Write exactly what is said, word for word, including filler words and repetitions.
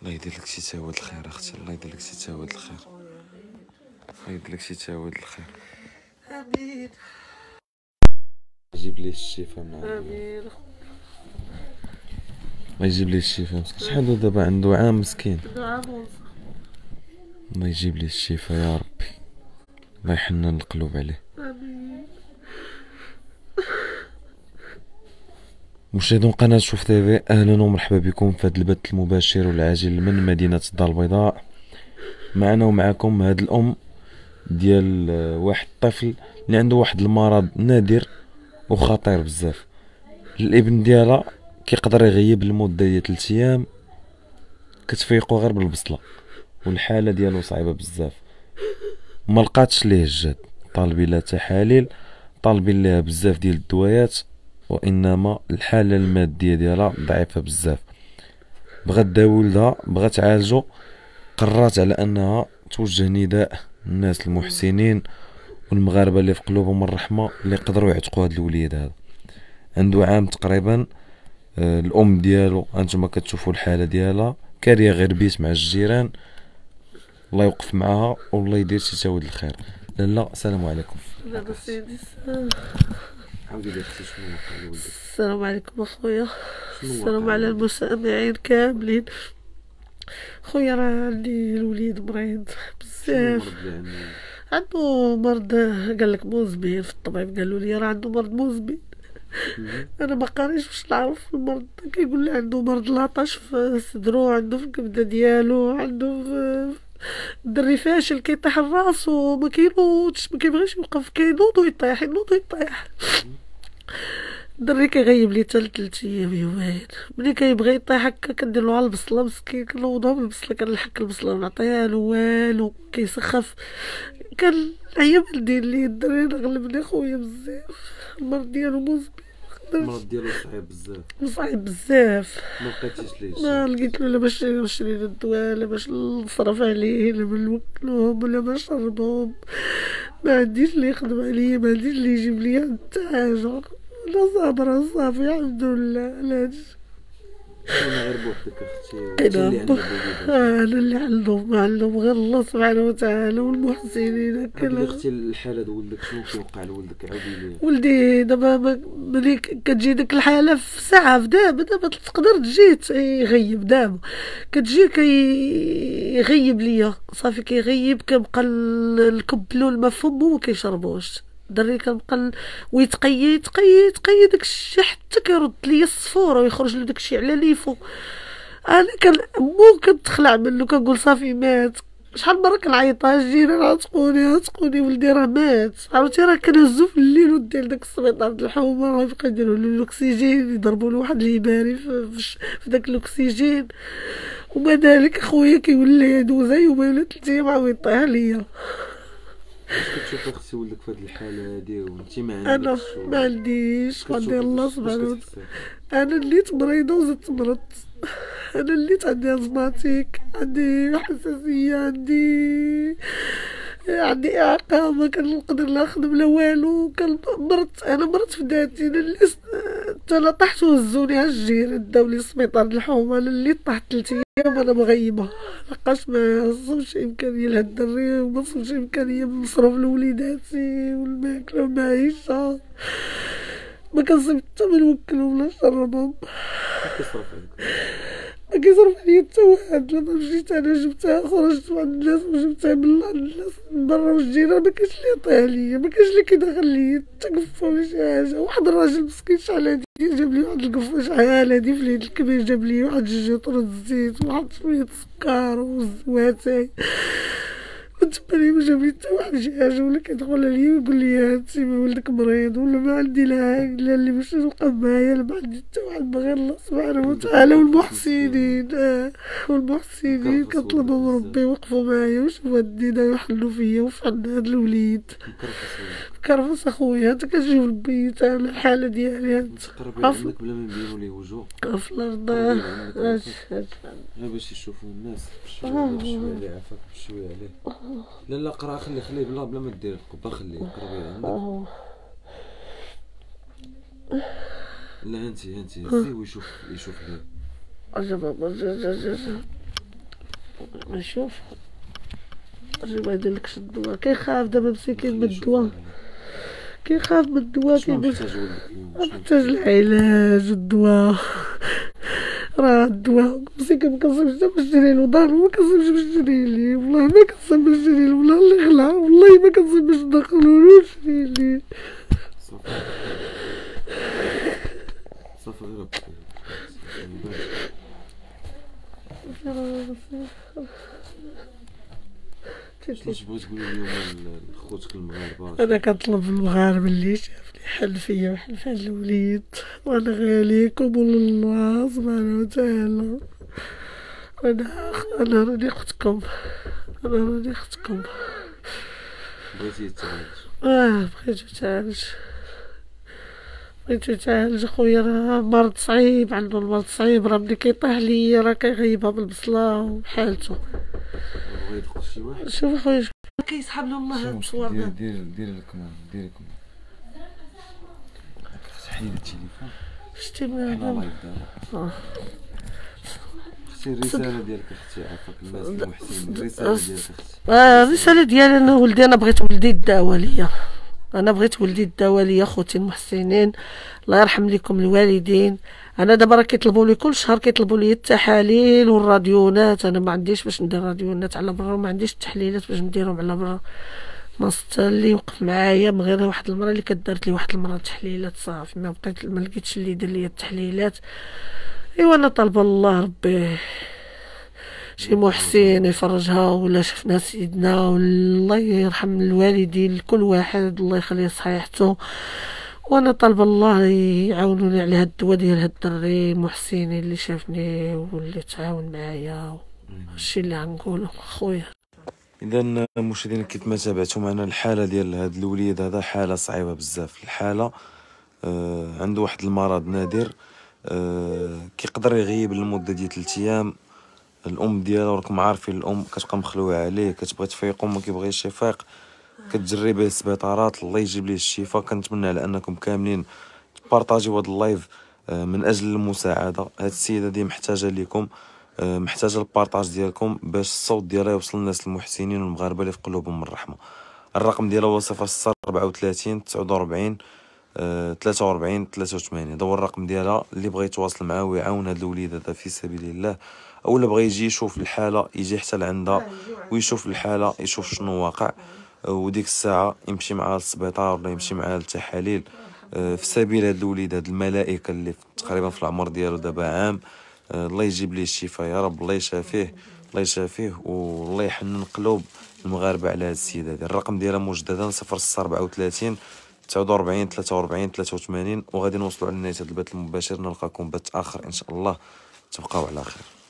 الله يدير لك شي تاواد الخير اختي، الله يدير لك شي تاواد الخير، الله يدير لك شي تاواد الخير. امين. يجيب ليه الشفاء من عنده. امين. الله يجيب ليه الشفاء. شحال دابا عنده؟ عام مسكين. عام ونص. الله يجيب ليه الشفاء يا ربي، الله يحنن القلوب عليه. امين. مشاهدون قناة شوف تيفي، اهلا ومرحبا بكم في هذا البث المباشر والعاجل من مدينة الدار البيضاء. معنا ومعكم هاد الام ديال واحد الطفل اللي عنده واحد المرض نادر وخطير بزاف. الابن ديالها كيقدر يغيب لمدة ديال ثلاث ايام، كتفيقو غير بالبصلة، والحالة ديالو صعيبة بزاف. ما لقاتش ليه الجهد، طالبين لها تحاليل، طالبين لها بزاف ديال الدوايات، وانما الحاله الماديه ديالها ضعيفه بزاف. بغات داوي ولدها، بغات تعالجو، قررت على انها توجه نداء الناس المحسنين والمغاربه اللي في قلوبهم الرحمه اللي يقدروا يعتقوا هذا الوليد هذا. عنده عام تقريبا. آه الام ديالو انتما كتشوفوا الحاله ديالها، كاريه غير بيت مع الجيران. الله يوقف معها والله يدير شي تاود الخير. لاله السلام عليكم. لا سيدي. عاودي لي اختي شنو وقع لولدك؟ السلام عليكم اخويا. السلام على المستمعين كاملين. خويا راه عندي الوليد مريض بزاف. عنده مرض قال لك مزمن، في الطبيب قالوا لي راه عنده مرض مزمن. انا ما قاريش باش نعرف المرض. كيقول لي عنده مرض لاطش في صدرو، عنده في الكبده ديالو، عنده في الدري فاشل، كيطيح الراس وما كينوضش، ما كيبغيش يوقف، كينوض ويطيح، ينوض ويطيح. الدري كيغيب لي حتى ثلاث ايام يومين. ملي كيبغي يطيح هكا كندير له على البصله مسكين، كنوضو بالبصله، كنلحك البصله ونعطيها له والو، كيسخف. كان عيا ندير ليه الدري غلبني خويا بزاف. المرض ديالو مزمن. المرض ديالو صعيب بزاف. صعيب بزاف. ما لقيتيش ليه؟ ما لقيت له لا باش نشري له الدواء، لا باش نصرف عليه، لا باش نوكلوهم، ولا باش نشربهم. ما عنديش اللي يخدم عليا، ما عنديش اللي يجيب لي حتى حاجه. انا صابره صافي الحمد لله على هادشي. انا غير بوحدك اختي. انا انا اللي عندهم، ما عندهم غير الله سبحانه وتعالى والمحسنين. هكا اختي الحاله د ولدك شنو كيوقع لولدك؟ عاودي لي. ولدي دابا ملي كتجي ديك الحاله في ساعه، في دابا دابا تقدر تجي يغيب دابا، كتجي كيغيب ليا صافي، كيغيب، كنبقى نكبلو الماء فمو ما كيشربوش. دري كنبقى ويتقيد يتقيد يتقيد داكشي حتى كيرد ليا الصفوره ويخرج له داكشي على ليفو. انا كان مو كنتخلع منه، كنقول صافي مات. شحال مره كنعيط لها الجيران، عتقوني عتقوني ولدي راه مات. عرفتي راه كنهزو في الليل وديه لداك السبيطار د الحومه، راه يبقى يديروا له الاكسجين، يضربوا له واحد الهباري في, في, في داك الاكسجين. وما ذلك خويا كيولي يدوز يومين ولا ثلاث ايام عاود يطيح ليا. واش كتشوفي اختي ولدك في هذه الحاله هادي وانت ما عندكش؟ انا ما عنديش، غندير الله سبحانه وتعالى. انا اللي مريضه وزدت مرض. انا اللي عندي ازماتيك، عندي حساسيه، عندي عندي اعاقه، ما كنقدر لا نخدم لا والو. مرضت، انا مرضت في ذاتي. انا اللي انا طحت وهزوني على الجيران، داو لي السبيطار د الحومه. انا اللي طحت ثلاث ايام وانا مغيبه، لقاش ما صوبش امكانيه لهاد الدري، وما صوبش امكانيه نصرف لوليداتي والماكله والمعيشه. ما كنصيب حتى ما نوكلهم ولا نشربهم. كيصرف عليك؟ ما كيصرف عليا حتى واحد. لما مشيت انا جبتها، خرجت عند الناس وجبتها من عند الناس من برا، والجيران ما كاينش اللي يعطيها ليا، ما كاينش اللي كيدخل ليا حتى قفه ولا شي حاجه. واحد الراجل مسكين شحال هادي جاب لي واحد القفه شحال هادي في اليد الكبير، جاب لي واحد جوج يطرد الزيت وواحد شويه السكر واتاي. وتباني ما جاب لي حتى واحد شي حاجه، ولا كيدخل عليا ويقول لي هانتي ولدك مريض، ولا ما عندي لا لا اللي باش نلقى معايا، لا ما عندي حتى واحد غير الله سبحانه وتعالى والمحسنين. اه والمحسنين كنطلبهم ربي يوقفوا معايا ويشوفوا هاد الدنيا ويحلوا فيا وفي عند هاد الوليد. كرفس اخويا، انت كتجيب البيت على الحاله ديالي. انت قربي عندك بلا ما نبينوا ليه وجوه في الارض باش يشوفوا الناس بشويه اللي عافاك بشويه عليه. لا لا قرا، خلي خليه بلا بلا ما دير القبه، خليه قربي عندك. لا انتي انتي هزي ويشوف يشوف ليه. اجا بابا جا جا جا نشوف اجي ما يديرلكش الدواء. كيخاف دابا مسكين من الدواء، كيخاف من الدواء. شنو كيقول محتاج ولدك اليوم؟ محتاج العلاج والدواء. راه الدواء مسكين مكنصيبش باش نشري له دار، ما كنصيبش باش نشري ليه، والله ما كنصيب باش نشري له، والله الله يخلع، والله ما كنصيب باش ندخلو نشري ليه. صافي صافي غير هكا. شنو تبغي تقولي اليوم لخوتك المغاربه؟ انا كنطلب من المغاربه اللي شافني حل فيا وحل في هاد الوليد، وانا غاليكم الله سبحانه وتعالى. انا انا راني اختكم، انا راني اختكم. بغيتي تعالج؟ اه بغيتو تعالج، بغيتو تعالج خويا. راه مرض صعيب، عنده المرض صعيب، راه ملي كيطيح ليا راه كيغيبها بالبصله وحالته. بغا يدخل شي واحد. شوف خويا كيسحب له الله هاد المشوار. دير دير دير الكمام، دير الكمام. اختي حيد التليفون. شتي حنا ما لايف دابا. اختي الرساله ديالك اختي، عافاك الناس المحسنين، الرساله ديالك اختي. اه الرساله ديالي انا ولدي، انا بغيت ولدي يداوى ليا، انا بغيت ولدي يداوى ليا خوتي المحسنين، الله يرحم لكم الوالدين. انا دابا راه كيطلبوا لي كل شهر، كيطلبوا لي التحاليل والراديونات، انا ما عنديش باش ندير راديونات على برا، ما عنديش التحليلات باش نديرهم على برا. ناصت اللي وقف معايا من غير واحد المره اللي كدارت لي واحد المره تحليلات صافي، ما بقيت ما لقيتش اللي يدير لي التحليلات. ايوا انا طالبه الله ربي شي محسن يفرجها، ولا شفنا سيدنا، والله يرحم الوالدين لكل واحد، الله يخليه صحيحته. وانا طالبه الله يعاونوني على هاد الدواء ديال هاد الدري محسن اللي شافني واللي تعاون معايا. هادشي اللي غنقولو خويا. اذا مشاهدينا كيف ما تابعتوا معنا الحاله ديال هذا الوليد، هذا حاله صعيبه بزاف. الحاله آه عنده واحد المرض نادر، آه كيقدر يغيب لمده ديال ثلاث ايام. الام ديالو راكم عارفين، الام كتبقى مخلوعه عليه، كتبغي تفيقو ما كيبغيش يفيق، كتجري به السبيطارات، الله يجيب ليه الشفاء. كنتمنى على انكم كاملين تبارطاجيو هذا اللايف من اجل المساعده. هاد السيده دي محتاجه ليكم، محتاجه البارطاج ديالكم باش الصوت ديالها يوصل للناس المحسنين والمغاربه اللي في قلوبهم الرحمه. الرقم ديالها هو صفر ستة أربعة وثلاثين تسعة وأربعين ثلاثة وأربعين ثلاثة وثمانين. هذا هو الرقم ديالها اللي بغى يتواصل معاه ويعاون هذا الوليد هذا في سبيل الله، اولا بغى يجي يشوف الحاله، يجي حتى لعندها ويشوف الحاله، يشوف شنو واقع، وديك الساعه يمشي معاه للسبيطار ولا يمشي معاه للتحاليل في سبيل هذا الوليد، هاد الملائكه اللي تقريبا في العمر ديالو دابا عام. الله يجيب ليه الشفاء يا رب، الله يشافيه، الله يشافيه، والله يحنن قلوب المغاربه على هاد السيده هادي. الرقم ديالها مجددا صفر ستة أربعة وثلاثين تسعة وأربعين ثلاثة وأربعين ثلاثة وثمانين. وغادي نوصلوا على نهايه هذا البث المباشر، نلقاكم بث اخر ان شاء الله، تبقاو على خير.